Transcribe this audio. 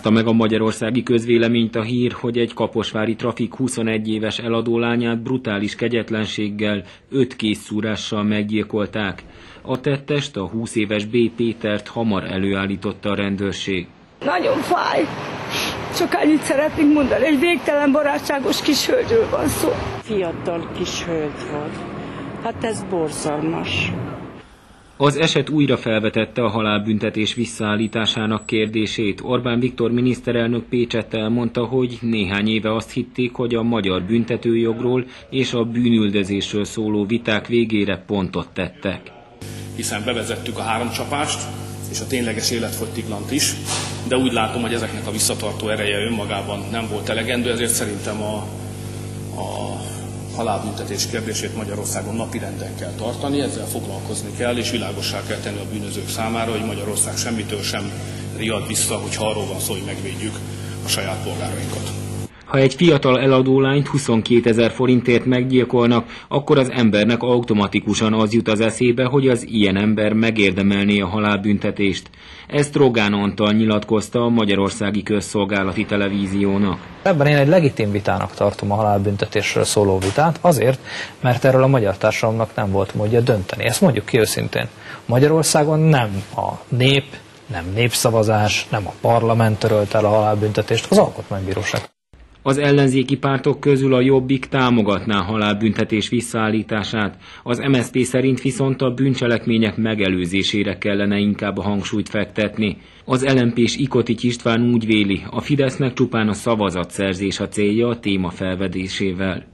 Rázta meg a magyarországi közvéleményt a hír, hogy egy kaposvári trafik 21 éves eladó lányát brutális kegyetlenséggel, 5 kézszúrással meggyilkolták. A tettest, a 20 éves B. Pétert hamar előállította a rendőrség. Nagyon fáj. Csak annyit szeretnénk mondani, egy végtelen barátságos kis hölgyről van szó. Fiatal kis hölgy volt. Hát ez borzalmas. Az eset újra felvetette a halálbüntetés visszaállításának kérdését. Orbán Viktor miniszterelnök Pécsett elmondta, hogy néhány éve azt hitték, hogy a magyar büntetőjogról és a bűnüldözésről szóló viták végére pontot tettek. Hiszen bevezettük a 3 csapást, és a tényleges életfogytiglant is, de úgy látom, hogy ezeknek a visszatartó ereje önmagában nem volt elegendő, ezért szerintem a halálbüntetés kérdését Magyarországon napirenden kell tartani, ezzel foglalkozni kell, és világossá kell tenni a bűnözők számára, hogy Magyarország semmitől sem riad vissza, hogyha arról van szó, hogy megvédjük a saját polgárainkat. Ha egy fiatal eladó lányt 22 000 forintért meggyilkolnak, akkor az embernek automatikusan az jut az eszébe, hogy az ilyen ember megérdemelné a halálbüntetést. Ezt Rogán Antal nyilatkozta a Magyarországi Közszolgálati Televíziónak. Ebben én egy legitim vitának tartom a halálbüntetésről szóló vitát, azért, mert erről a magyar társadalomnak nem volt módja dönteni. Ezt mondjuk ki őszintén. Magyarországon nem a nép, nem népszavazás, nem a parlament törölte el a halálbüntetést, az alkotmánybíróság. Az ellenzéki pártok közül a Jobbik támogatná a halálbüntetés visszaállítását. Az MSZP szerint viszont a bűncselekmények megelőzésére kellene inkább a hangsúlyt fektetni. Az LMP-s Ikotics István úgy véli, a Fidesznek csupán a szavazatszerzés a célja a téma felvedésével.